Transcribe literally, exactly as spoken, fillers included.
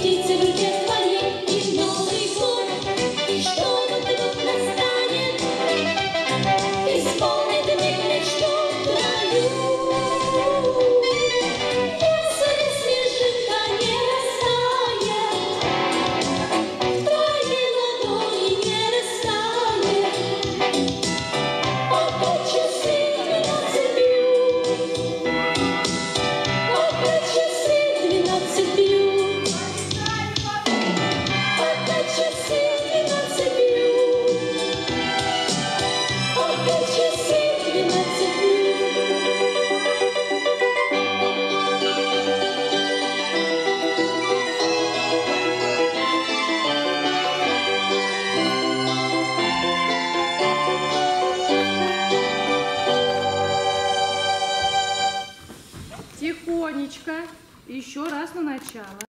птицы в руке твоей, и Новый год, и что вот-вот настанет, исполнит мне мечту твою. Если снежинка не растает, в твоей ладони не растает, опять часы двенадцать бьют, опять часы двенадцать бьют, опять часы двенадцать бьют, опять часы двенадцать бьют. Тихонечко. Еще раз на начало.